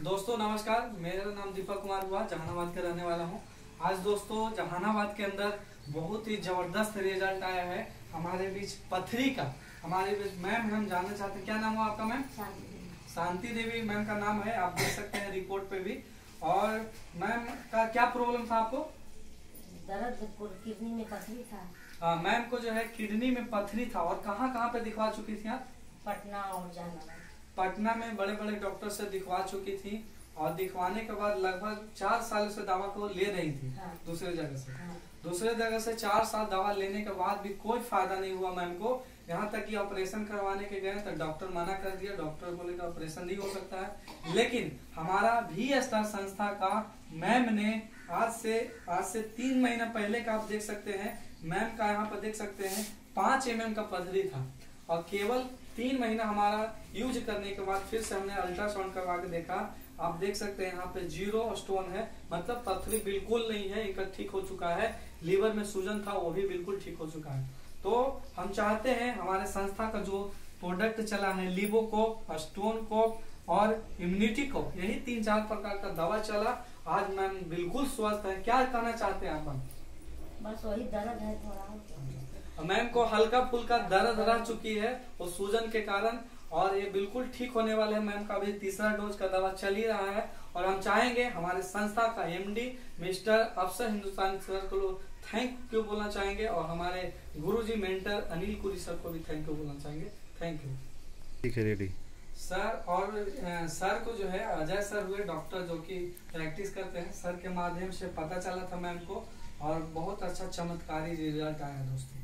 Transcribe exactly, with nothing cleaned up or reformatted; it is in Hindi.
दोस्तों नमस्कार, मेरा नाम दीपक कुमार हुआ, जहानाबाद का रहने वाला हूँ। आज दोस्तों जहानाबाद के अंदर बहुत ही जबरदस्त रिजल्ट आया है हमारे बीच पथरी का। हमारे बीच मैम हम जानना चाहते हैं, क्या नाम हुआ आपका मैम? शांति देवी मैम का नाम है, आप देख सकते हैं रिपोर्ट पे भी। और मैम का क्या प्रॉब्लम था आपको? दर्द किडनी में पथरी था। हाँ, मैम को जो है किडनी में पथरी था। और कहाँ कहाँ पे दिखवा चुकी थी आप? पटना और जहानाबाद। पटना में बड़े बड़े डॉक्टर से दिखवा चुकी थी और दिखवाने के बाद लगभग चार साल से दवा को ले रही थी। हाँ। दूसरे जगह से हाँ। दूसरे जगह से चार साल दवा लेने के बाद भी कोई फायदा नहीं हुआ मैम को। यहाँ तक कि ऑपरेशन करवाने के गए तो डॉक्टर मना कर दिया, डॉक्टर बोले कि ऑपरेशन नहीं हो सकता है। लेकिन हमारा भी स्टार संस्था का मैम ने आज से आज से तीन महीना पहले का आप देख सकते हैं, मैम का यहाँ पर देख सकते हैं पांच एम एम का पथरी था और केवल तीन महीना हमारा यूज करने के बाद फिर से हमने अल्ट्रासाउंड करवा के देखा। आप देख सकते हैं यहाँ पे जीरो स्टोन है, मतलब पथरी बिल्कुल नहीं है, एक ठीक हो चुका है। लीवर में सूजन था वो भी बिल्कुल ठीक हो चुका है। तो हम चाहते हैं हमारे संस्था का जो प्रोडक्ट चला है लिवोकोप, स्टोन कोप और इम्यूनिटी कोप, यही तीन चार प्रकार का दवा चला। आज मैम बिल्कुल स्वस्थ है। क्या कहना चाहते हैं आप मैम? बस वही दर्द है थोड़ा। मैम को हल्का फुल्का दर्द रह चुकी है वो सूजन के कारण, और ये बिल्कुल ठीक होने वाले हैं। मैम का भी तीसरा डोज का दवा चल ही रहा है। और हम चाहेंगे हमारे संस्था का MD mister Afsar Hindustan sir को थैंक यू बोलना चाहेंगे और हमारे गुरुजी मेंटर अनिल कुरी सर को भी थैंक यू बोलना चाहेंगे। Thank you. ठीक है, रेडी सर। और आ, सर को जो है अजय सर हुए डॉक्टर जो कि प्रैक्टिस करते हैं, सर के माध्यम से पता चला था मैम को और बहुत अच्छा चमत्कारी रिजल्ट आया दोस्तों।